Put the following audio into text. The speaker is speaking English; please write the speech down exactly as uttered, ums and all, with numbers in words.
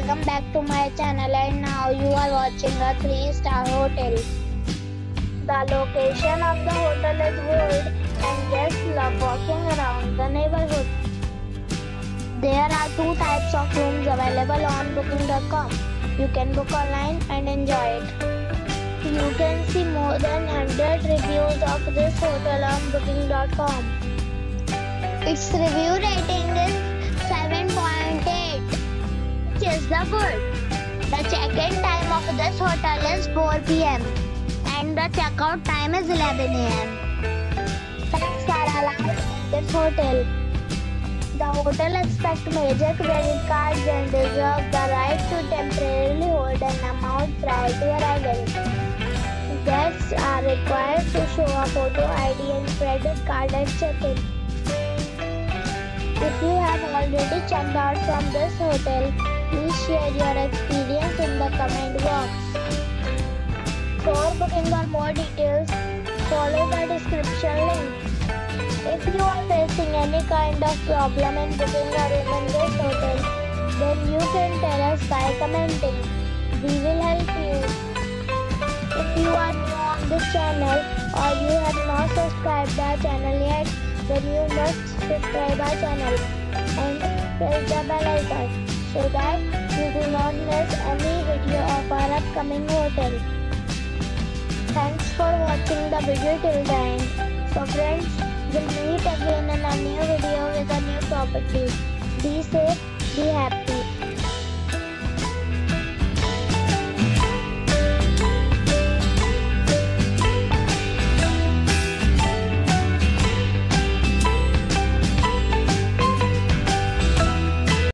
welcome back to my channel, and now you are watching a three star hotel. The location of the hotel is good and guests love walking around the neighborhood. There are two types of rooms available on booking dot com. You can book online and enjoy it. You can see more than one hundred reviews of this hotel on booking dot com. Its review rating is seven point eight, which is the good. The check-in time of this hotel is four p m and the check-out time is eleven a m Pets are allowed in this hotel. The hotel accepts major credit cards and reserves the right to temporarily hold an amount prior to arrival. Guests are required to show a photo I D and credit card at check-in. If you have already checked out from this hotel, please share your experience in the comment box. For booking or more details, follow the description link. If you are facing any kind of problem in booking a room in this hotel, then you can tell us by commenting. We will help you. If you are new on this channel or you have not subscribed our channel yet, then you must subscribe our channel and press the bell icon so that you do not miss any video of our upcoming hotel. Thanks for watching the video till the end. So friends, we'll meet again in a new video with a new property. Be safe, be happy.